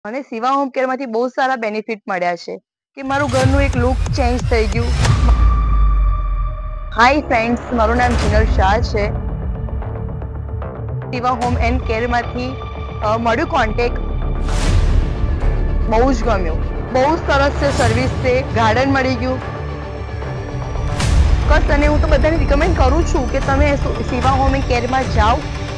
મને શિવા હોમ કેરમાંથી બહુ સારા બેનિફિટ મળ્યા છે કે મારું ઘરનું એક લુક ચેન્જ થઈ ગયું. હાય ફ્રેન્ડ્સ, મારું નામ જીનલ શાહ છે. શિવા હોમ એન્ડ કેરમાંથી મળ્યું કોન્ટેક્ટ, બહુ જ ગમ્યું. બહુ સરસ છે સર્વિસ, છે ગાર્ડન મળી ગયું. અને હું તો બધાને રિકમેન્ડ કરું છું કે તમે શિવા હોમ એન્ડ કેરમાં જાઓ